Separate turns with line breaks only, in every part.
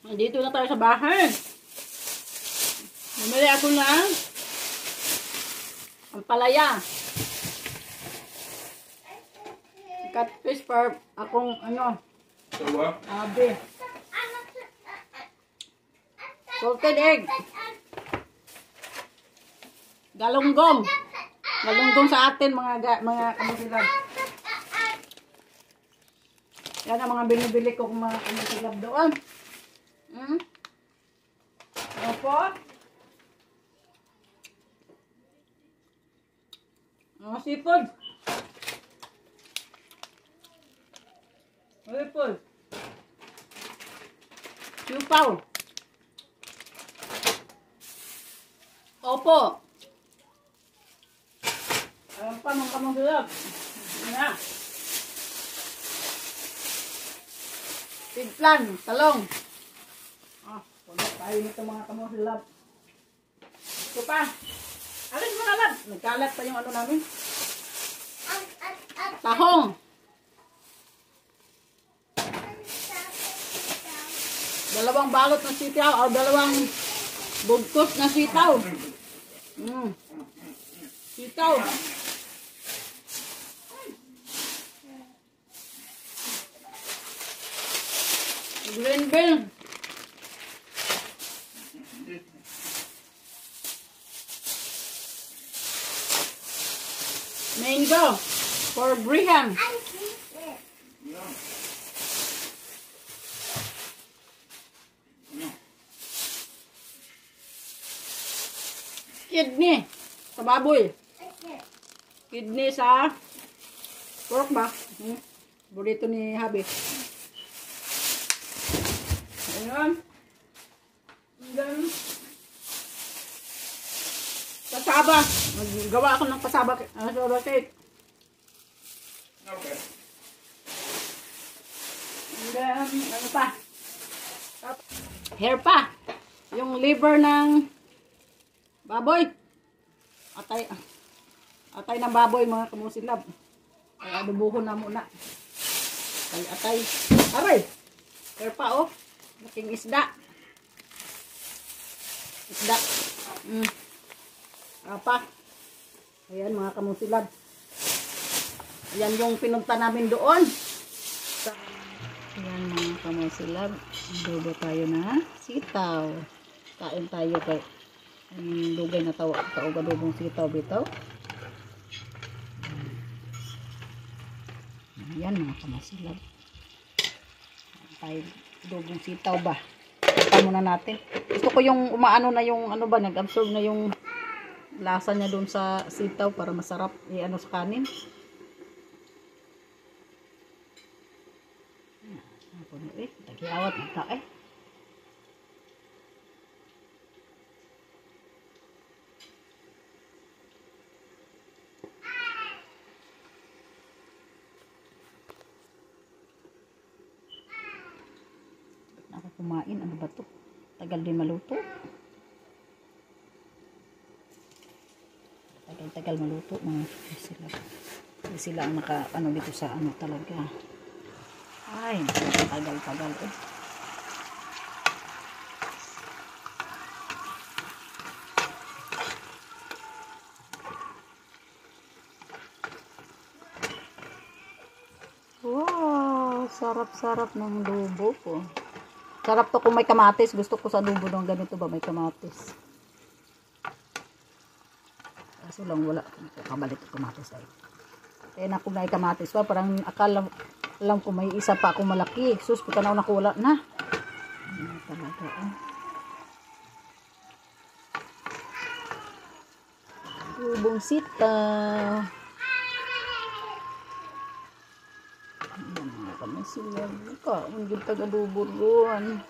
Dito na tayo sa bahay. Bumili ako ng ampalaya. Catfish for akong abi. Salted egg. Galunggong. Galunggong sa atin mga kamusilab. Yan ang mga binibili ko kung mga kamusilab doon. Opo. Mga seafood. Seafood. Siupaw. Opo. Alam pa mga kamusilab. Yan. Tigplan, talong. Puno tayo nito mga kamusilab. Ito pa. Alin mo na lab. Nagkalat pa yung ano namin. Tahong. Dalawang balot na sitaw o dalawang bugkos na sitaw. Sitaw. Green bean. Mango for Brigham. Kidney sa baboy. Kidney sa pork ba? Burrito ni Habi. Ayan. Then, pasaba. Magawa ako ng pasaba cake.
Okay.
And then, ano pa? Hair pa. Yung liver ng baboy. Atay ng baboy mga kamusilab. Ay adubuhon na muna. Atay. Aray! Hair pa oh. Laking isda. Isda. Apa? Ayan mga kamusilab. Ayan yung pinunta namin doon. Ayan mga kamusilab. Dugo tayo na sitaw. Kain tayo kay dugay na tawa. Kaogadubong sitaw bitaw. Ayan mga kamusilab. Tayo dugong sitaw ba? Ito muna natin. Gusto ko yung umaano na yung ano ba, nag-absorb na yung lasa niya doon sa sitaw para masarap i-ano sa kanin. Tagiawat ito eh. Ako kumain, ano ba to? Tagal din maluto. Tagal maluto mga sila. Sila ang naka ano dito sa ano talaga. Ay, tagal eh. Wow, sarap-sarap ng adobo po. Sarap to kung may kamatis. Gusto ko sa adobo ng ganito ba may kamatis. Kaso lang wala. Kabalik ko kamatis ay. Kaya na kung may kamatis pa, parang akala alam ko may isa pa akong malaki. Sus, pagkanaw na ko wala na. Talaga eh. Adobong sitaw. Kami sila buka. Hindi tag-adobo doon.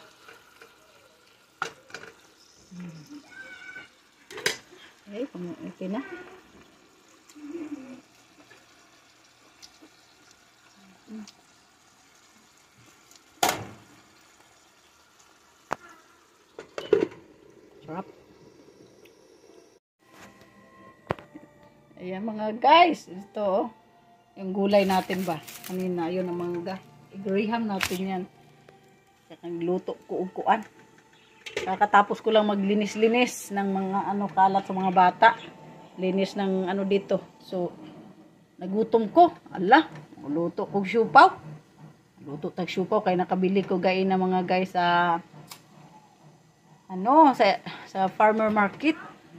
Okay na. Sarap. Ayan mga guys. Ito yung gulay natin ba. Kanina yun ang mangga. I-graham natin yan. Nagluto ko og kuan. Kakatapos ko lang maglinis-linis ng mga kalat sa mga bata. Linis ng dito. So nagutom ko. Ala, luto ko siupaw. Luto tag siupaw kay nakabili ko gain na mga guys sa sa farmer market.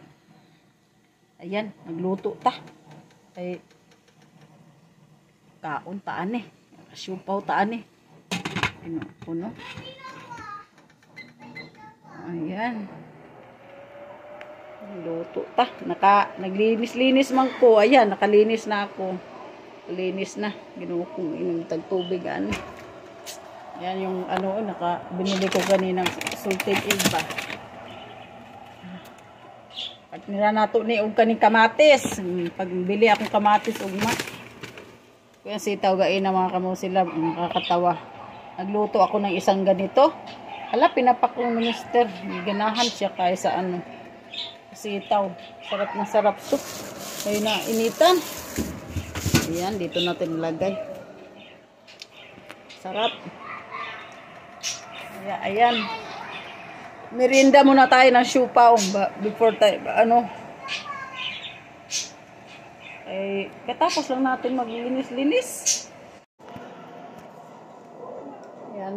Ayan, nagluto ta. Kay kaon taan siupaw taan puno. Ayan. Luto ta. Naglinis-linis man ko. Ayan, nakalinis na ako. Linis na. Ginuo kong inom tag tubig Ayan yung binili ko kaninang salted egg ba. At nila nato ni og kaning kamatis. Pagbili akong kamatis ugma. Kaya sitaw gain na mga kamusila, nakakatawa. Nagluto ako ng isang ganito. Hala, pinapak ng minister. Ganahan siya kaya sa sitaw. Sarap na sarap to. Kaya na initan. Ayan, dito natin ilagay. Sarap. Ayan. Merienda muna tayo ng siupaw before tayo katapos lang natin maglinis-linis. Ayan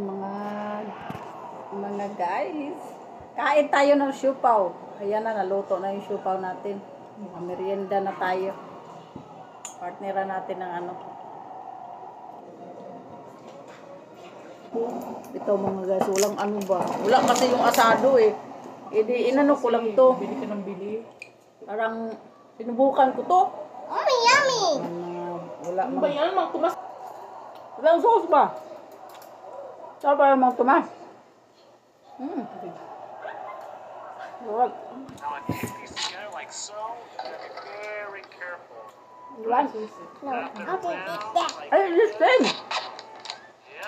mga guys. Kain tayo ng siupaw. Ayan na, naluto na yung siupaw natin. Merienda na tayo. Partneran natin ng ito mga guys, walang wala kasi yung asado ko lang to.
Bili ka ng bili.
Parang sinubukan ko to.
Yummy!
Wala
Ano ba yan? Mang tumas.
Walang sauce ba? Saan ba yung mga tumas? Wala.
Now, I take these together like so. You gotta be very careful.
Wala.
No, I'll take that.
Ay, listen!
Yep.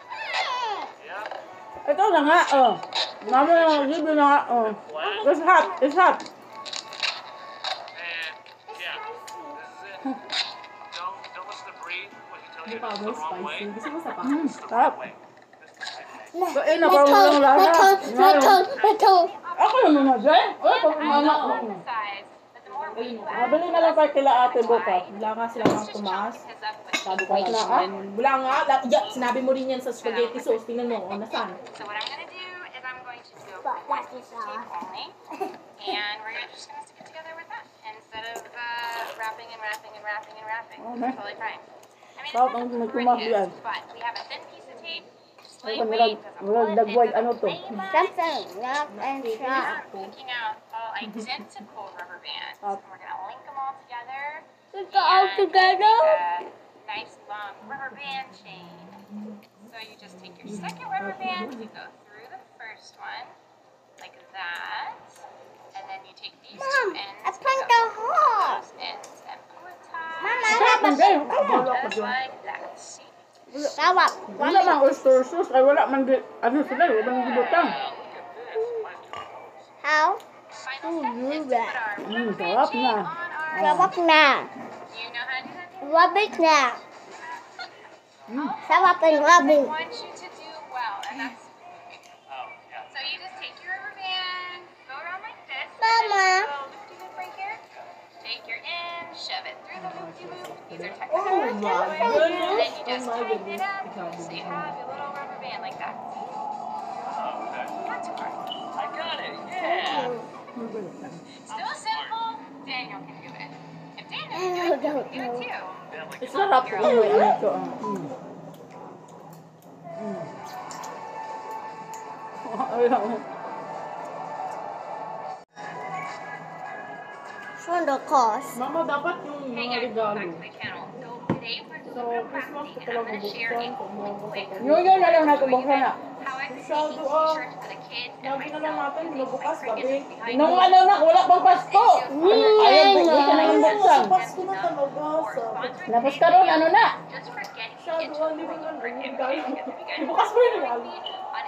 Yep.
Ito na nga, Mama na nag-give na nga, It's hot, it's hot.
And yeah, this is it. Don't listen to breathe when you tell you it's the wrong way. It's the
Sarap.
wrong way.
Kain na parang walang lasa.
My tongue.
Ako naman na dyan. Mabili na lang tayo kila ate bukas.
Wala nga sila pang tumaas.
Sabi ko na,
Wala nga. Sinabi mo rin yan sa spaghetti sauce. Tingnan mo. Nasaan?
So what I'm going to do is I'm going to do one piece of tape only, and we're just going to stick it together with that instead of wrapping and wrapping and wrapping and wrapping.
Okay.
Totally fine. I mean,
Sarap
it's
ang
not super
nagkumahal.
gift, but we have a thin piece of tape.
Ay,
Lightweight, doesn't
walang
pull,
dagway,
it doesn't
to?
play much.
Something. Love and
We're
shop.
picking out all identical rubber bands,
Up.
and we're going to link them all together.
Put it all
and
together?
make a nice long rubber band chain. So you just take your second rubber band, you go through the first one, like that, and then you take these
Mom,
two ends,
I
and
put
go
the
through
hole.
those ends and pull it tight,
Mama, I have a
just like that. See?
Sarap.
Wala mang oyster sauce. Ay wala man sila. Wala man gibutang.
How?
Final step is to
that.
put our
Sarap
rubber band
na.
chain on our.
Sarap na.
You know how to do that? Dave?
Rub it na. Sarap and rub
I
it.
want you to do well, and that's. So you just take your rubber band, go around like this.
Mama.
And then this little loop-de-loop right here. Take your end, shove it through the loop-de-loop. These are technical words, by the way. And then you just tighten it up, so you have your little rubber band like that. Not too hard.
I got it. Yeah.
Still simple. Daniel can do it. If Daniel can do it, you can do it too.
It's sarap po. Ito.
For the cost.
Mama, dapat yung
Hey
mga
guys,
regalo.
welcome back to my channel. So today we're
So,
doing
Christmas ko
crafting, and
pala
I'm going to share a quick
Yun na lang natin
show you
buksan na.
guys how I could
Masyado,
make t-shirts for the kids and
Lagi na lang
myself.
natin, bukas,
Cricket
gabi.
is behind
Nung
me.
na, wala pang Pasko. Ayaw po, hindi ka na yung buksan.
Pasko na talaga.
Tapos karon, na?
Just for getting
Masyado,
into
hindi mo
the
lang
cricket
regalo.
because we got
Bukas mo yung regalo.
on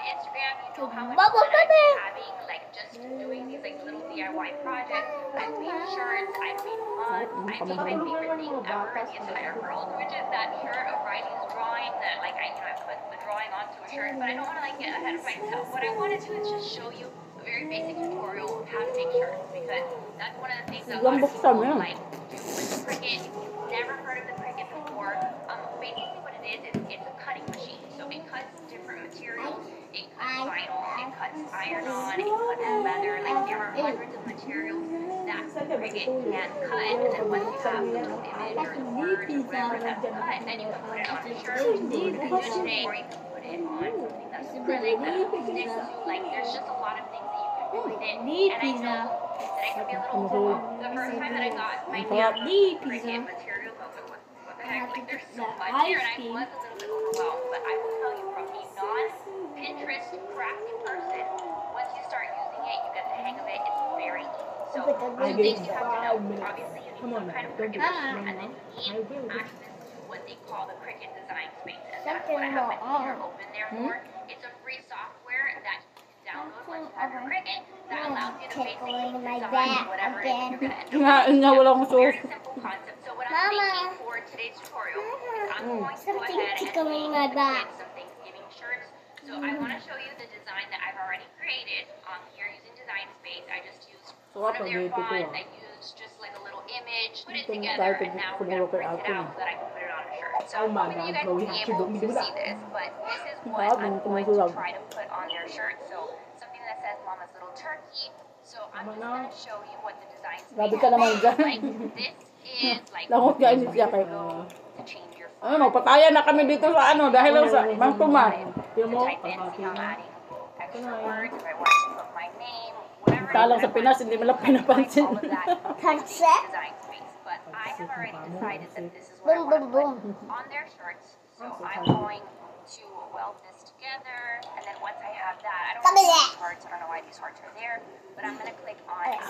Instagram, you know how much
Bubble
fun I've
baby.
been having, like just doing these like little DIY projects. I've made shirts, I've made mugs, I've made my favorite thing ever in the entire world, which is that shirt of Riley's drawing that like I put the drawing onto a shirt, but I don't want to like get ahead of myself. What I want to do is just show you a very basic tutorial of how to make shirts, because that's one of the things that a lot of people like do with the Cricut. If you've never heard of the Cricut before, basically what it is it's a cutting machine. So it cuts different materials. It cuts vinyl, it cuts iron-on, it cuts leather. Like there are hundreds of materials that Cricut can cut. And then once you have the little image or the word or whatever that's cut, then you can put it on a shirt. You can do it today, or you can put it on something that's acrylic that sticks to. Like there's just a lot of things that you can do with it. And I know that it can be a little overwhelming. The first time that I got my hands on Cricut materials, I was like, what the heck? Like there's so much here, and I was a little bit overwhelmed. But I will tell you, from a non-Pinterest crafting person, once you start using it, you get the hang of it. It's very easy. So two things you have to know. Obviously, you need some kind of Cricut machine, and then you need access to what they call the Cricut Design Space. And that's what I have my finger open there for. It's a free software that you can download once you have your Cricut that allows you to basically design whatever it is you're going to end up with. Very simple concept. So what I'm thinking for today's tutorial is I'm going to go ahead and make some Thanksgiving shirts. So I want to show you the design that I've already created here using Design Space. I just used one of their fonts. I used just like a little image, put it together, and now we're going to print it out so that I can put it on a shirt. So hopefully you guys will be able to see this, but this is what I'm going to try to put on their shirt. So something that says Mama's Little Turkey. So I'm just going to show you what the Design Space is like. This is like
Langot ka ini siya kay.
to change your
Ano, patayan na kami dito sa ano dahil lang sa Bangtuman.
to type in, see how I'm adding extra words, if I want to put my name, whatever.
Talang sa Pinas hindi mo lang pinapansin.
All of that design space. But I have already decided that this is what I want to put on their shirts. So I'm going to weld this together, and then once I have that, I don't want these hearts. I don't know why these hearts are there, but I'm gonna click on it.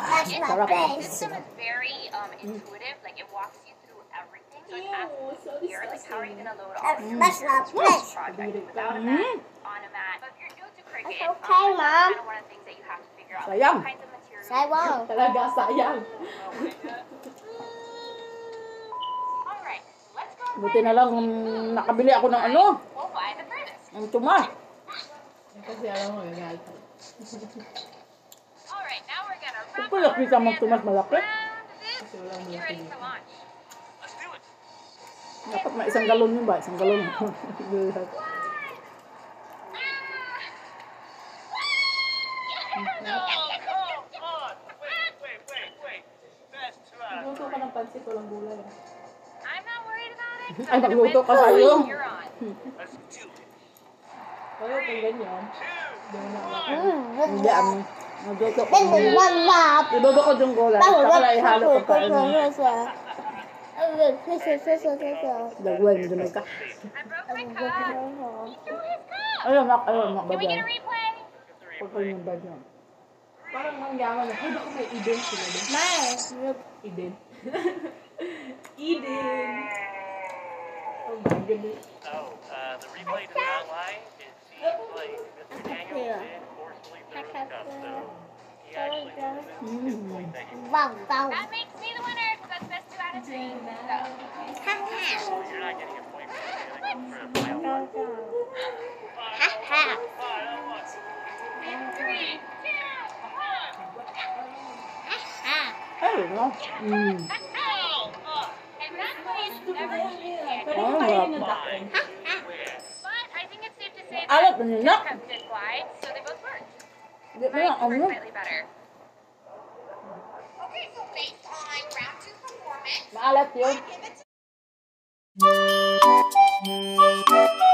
The system is very intuitive. Like it walks you through everything. So it asks you here, like how are you gonna load all of this project without a mat, on a mat. But if you're new to Cricut,
Okay,
that's kind
Mom.
of one of the things that you have to figure out.
Sayang.
What kinds of materials.
Sayang.
Talaga sayang.
Alright, let's go.
Buti na lang nakabili ako ng ano,
We'll buy the furnace.
ng tuma.
Kasi alam mo, gagal.
Alright, now we're gonna wrap
Kung pala kita magtumas malaki,
around this. Get ready to launch.
Let's do it.
dapat may isang galon yun ba? Isang galon.
Oh, come on. Wait. That's
Luto ka ng pansit, walang gulay.
I'm not worried about it.
Ay, magluto ka sa'yo.
You're on.
Let's do it.
Kaya pag ganyan, doon na ako.
Hindi ang magluto ko.
Mama.
Idodo ko yung gulay. Saka na ihalo ko pa ano. Dagway mo dun ka.
I broke my cup. He threw his cup.
Ayun, nak
Can we get
bagyan.
a replay?
Huwag ko yung bagyan.
Parang mangyaman na. Ay, baka may Eden sila doon.
Nice.
Eden. Eden. Oh my goodness.
Oh, the replay does not lie. It seems like Mr. Daniel did forcefully throw his cup, so he actually loses his point that he
Wow, wow.
That makes me the winner because that's best 2 out of 3. So.
You're not getting a point for the final one. Final one.
3, 2, 1.
Ayun, no?
And that place never changed.
Oh,
Kainin yung
wala.
duck ring.
But I think it's safe to say that
Alat na nila.
kept it wide, so they both worked.
Hindi mo
Mine
lang, ano?
worked slightly better. Okay, so based on round 2 performance,
Maalat yun.
I give it to